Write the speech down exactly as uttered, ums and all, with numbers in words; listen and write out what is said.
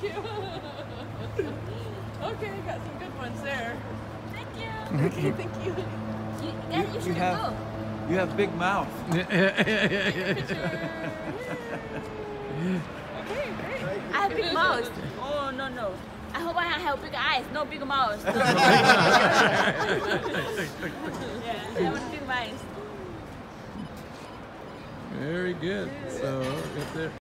you. Okay, got some good ones there. Thank you. Okay, thank you. You, guys, you, You should have, go. you have big mouth. Okay, great. I have big mouth. Oh, no, no. I hope I have big eyes, no big mouth. Yeah, I want big eyes. Very good. So, right there.